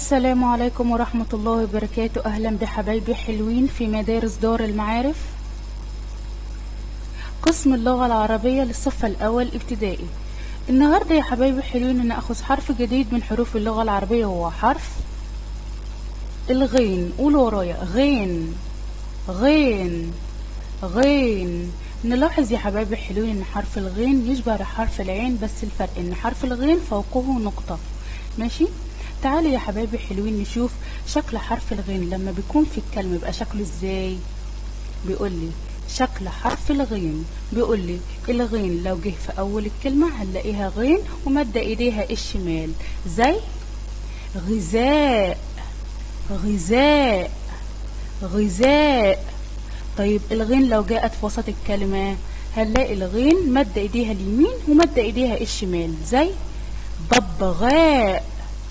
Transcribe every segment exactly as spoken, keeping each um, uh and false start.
السلام عليكم ورحمة الله وبركاته. أهلا بحبايبي حلوين في مدارس دار المعارف، قسم اللغة العربية للصف الأول ابتدائي. النهاردة يا حبايبي حلوين أنا أخذ حرف جديد من حروف اللغة العربية، وهو حرف الغين. قولوا ورايا: غين غين غين. نلاحظ يا حبايبي حلوين ان حرف الغين يشبه حرف العين، بس الفرق ان حرف الغين فوقه نقطة. ماشي؟ تعالوا يا حبايبي حلوين نشوف شكل حرف الغين لما بيكون في الكلمة يبقى شكله ازاي. بيقول لي شكل حرف الغين، بيقول لي الغين لو جه في اول الكلمة هنلاقيها غين ومد ايديها الشمال زي غذاء غذاء غذاء. طيب الغين لو جاءت في وسط الكلمة هنلاقي الغين مد ايديها اليمين ومد ايديها الشمال زي ببغاء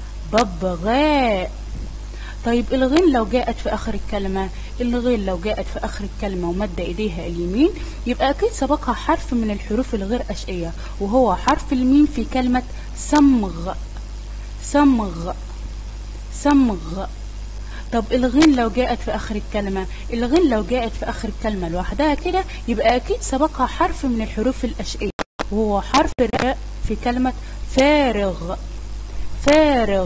ببغاء. طيب الغين لو جاءت في اخر الكلمة، الغين لو جاءت في اخر الكلمة ومد ايديها اليمين يبقى اكيد سبقها حرف من الحروف الغير اشقية، وهو حرف الميم في كلمة صمغ صمغ صمغ. طب الغين لو جاءت في اخر الكلمة، الغين لو جاءت في اخر الكلمة لوحدها كده يبقى اكيد سبقها حرف من الحروف الاشقية، وهو حرف الراء في كلمة فارغ فارغ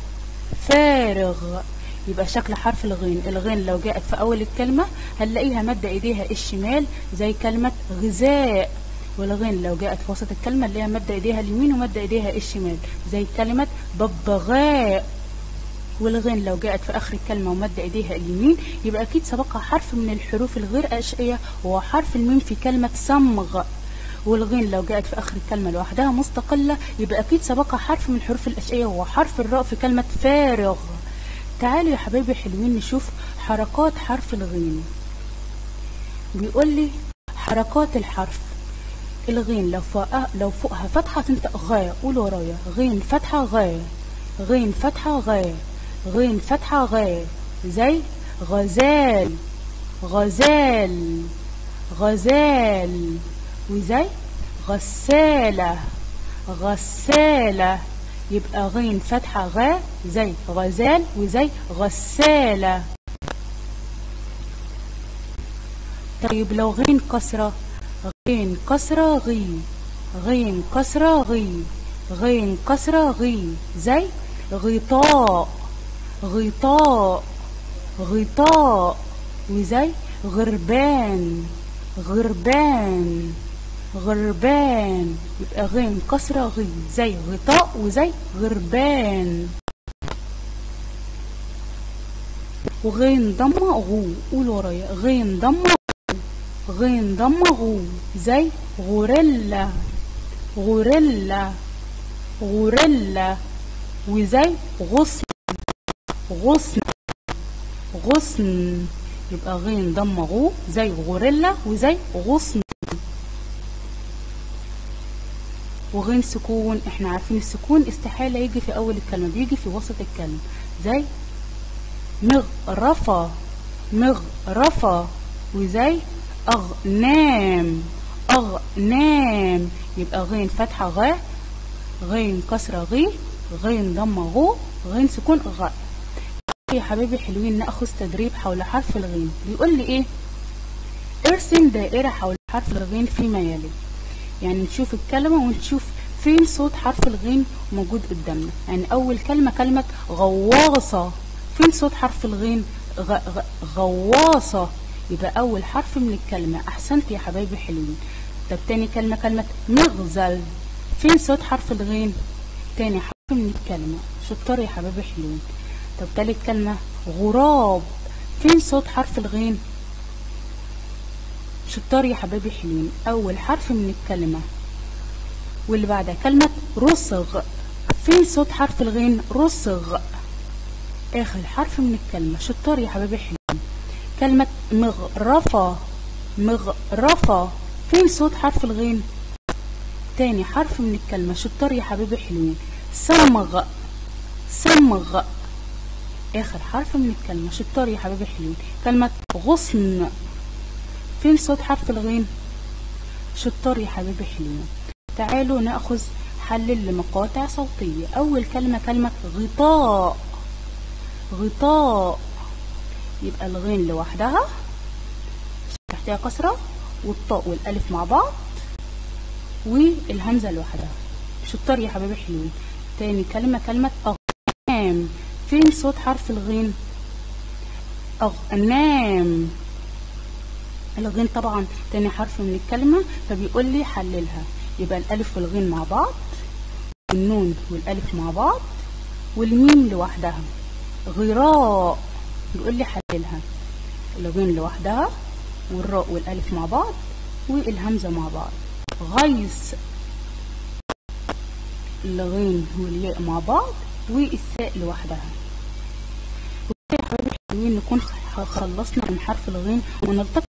فارغ. يبقى شكل حرف الغين، الغين لو جاءت في اول الكلمة هنلاقيها مد ايديها الشمال زي كلمة غذاء، والغين لو جاءت في وسط الكلمة اللي هي مد ايديها اليمين ومد ايديها الشمال زي كلمة ببغاء. والغين لو جاءت في اخر الكلمة ومد ايديها اليمين يبقى اكيد سبقها حرف من الحروف الغير اشقية، وهو حرف الميم في كلمة صمغ. والغين لو جاءت في اخر الكلمة لوحدها مستقلة يبقى اكيد سبقها حرف من الحروف الاشقية، وهو حرف الراء في كلمة فارغ. تعالوا يا حبايبي حلوين نشوف حركات حرف الغين. بيقول لي حركات الحرف الغين لو فوقها لو فوقها فتحة تنطق غا. قول ورايا: غين فتحة غا غين فتحة غا غين فتحة غا زي غزال غزال غزال، وزي غسالة غسالة. يبقى غين فتحة غا زي غزال وزي غسالة. طيب لو غين كسرة، غين كسرة غي غين كسرة غي غين كسرة غي زي غطاء غطاء غطاء، وزي غربان غربان غربان. يبقى غين كسرة غي زي غطاء وزي غربان. وغين ضمة غو. قول ورايا: غين ضمة غو غين ضمة غو زي غوريلا غوريلا غوريلا، وزي غصن غصن غصن. يبقى غين ضمة غو زي غوريلا وزي غصن. وغين سكون، احنا عارفين السكون استحالة يجي في اول الكلمة، بيجي في وسط الكلمة زي مغرفة مغرفة، وزي اغنام اغنام. يبقى غين فتحة غا غين كسرة غي غين ضمة غو غين سكون غا. يا حبايبي حلوين ناخذ تدريب حول حرف الغين. بيقول لي ايه؟ ارسم دائرة حول حرف الغين فيما يلي. يعني نشوف الكلمة ونشوف فين صوت حرف الغين موجود قدامنا. يعني اول كلمة كلمة غواصة، فين صوت حرف الغين؟ غ... غ... غواصة. يبقى اول حرف من الكلمة. احسنت يا حبايبي حلوين. طب تاني كلمة كلمة مغزل، فين صوت حرف الغين؟ تاني حرف من الكلمة. شطار يا حبايبي حلوين. طب تالت كلمة غراب، فين صوت حرف الغين؟ شطار يا حبايبي حلوين. اول حرف من الكلمة. واللي بعدها كلمة رصغ، فين صوت حرف الغين؟ رصغ. اخر حرف من الكلمة. شطار يا حبايبي حلوين. كلمة مغرفة مغرفة، فين صوت حرف الغين؟ تاني حرف من الكلمة. شطار يا حبايبي حلوين. صمغ صمغ، اخر حرف من الكلمة. شطار يا حبايبي حلوين. كلمة غصن، فين صوت حرف الغين؟ شطار يا حبايبي حلوين. تعالوا ناخذ حلل لمقاطع صوتية. اول كلمة كلمة غطاء غطاء، يبقى الغين لوحدها تحتها كسرة، والطاء والألف مع بعض، والهمزة لوحدها. شطار يا حبايبي حلوين. تاني كلمة كلمة أغنام، فين صوت حرف الغين؟ أغنام، الغين طبعا تاني حرف من الكلمة، فبيقول لي حللها. يبقى الألف والغين مع بعض، والنون والألف مع بعض، والميم لوحدها. غراء، بيقول لي حللها. الغين لوحدها، والراء والألف مع بعض، والهمزة مع بعض. غيث، الغين والياء مع بعض، والساء لوحدها. وكده يا حبايبي الحلوين نكون خلصنا من حرف الغين، ونلتقي